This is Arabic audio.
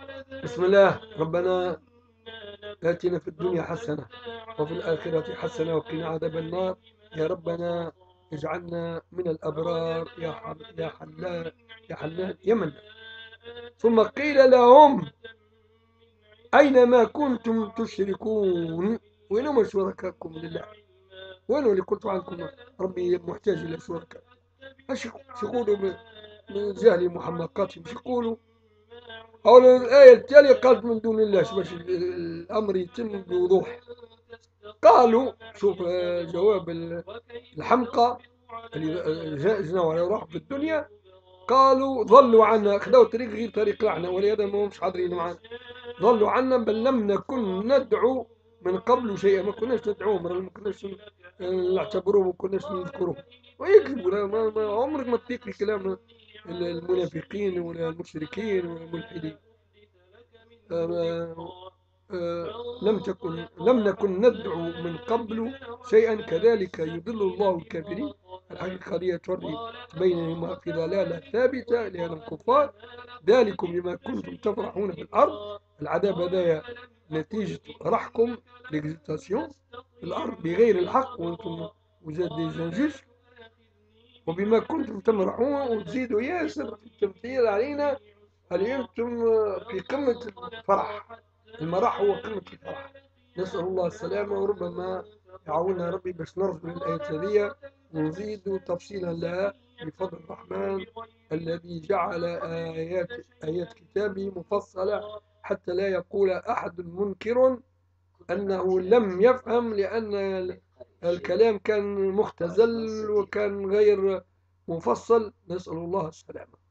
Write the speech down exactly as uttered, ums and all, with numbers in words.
بسم الله. ربنا آتنا في الدنيا حسنة وفي الآخرة حسنة وقنا عذاب النار. يا ربنا اجعلنا من الأبرار يا حل يا حلال يا حنان يا منان. ثم قيل لهم أينما كنتم تشركون، وين هم شركاءكم لله؟ وين اللي قلت عنكم ربي محتاج إلى شركاء؟ ايش يقولوا من جهل محمقاتهم؟ ايش يقولوا؟ أو الآية التالية قالت من دون الله باش الأمر يتم بوضوح. قالوا شوف آه، جواب الحمقى اللي جاء على روح في الدنيا. قالوا ضلوا عنا، خذوا طريق غير طريق لعنا، ولهذا ما همش حاضرين معنا. ضلوا عنا بل لم نكن ندعو من قبل شيئا، ما كناش ندعوهم، ما كناش نعتبروهم، ما كناش نذكرهم. ويكذبوا، لا ما ما عمرك ما تطيق الكلام المنافقين ولا المشركين ولا الملحدين. آه، آه، لم تكن لم نكن ندعو من قبل شيئا كذلك يضل الله الكافرين. الحقيقة هي توري بينهما في ضلالة ثابتة لهذا الكفار. ذلكم بما كنتم تفرحون في الأرض. العذاب هذايا نتيجة رحكم ليكزيتاسيون في الأرض بغير الحق، وأنتم وزاد دي زنجيش. وبما كنتم تمرحون، وتزيدوا ياسر في التمثيل علينا. هل أنتم في قمة الفرح؟ المرح هو قمة الفرح. نسأل الله السلامة، وربما يعاوننا ربي باش نرجو الآية هذه ونزيد تفصيلا لها بفضل الرحمن الذي جعل آيات آيات كتابه مفصلة، حتى لا يقول أحد منكر أنه لم يفهم، لأن الكلام كان مختزل وكان غير مفصل. نسأل الله السلامة.